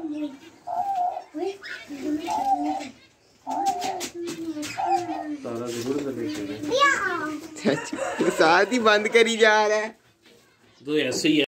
साथ ही बंद करी जा रहा है। तो ऐसे ही है।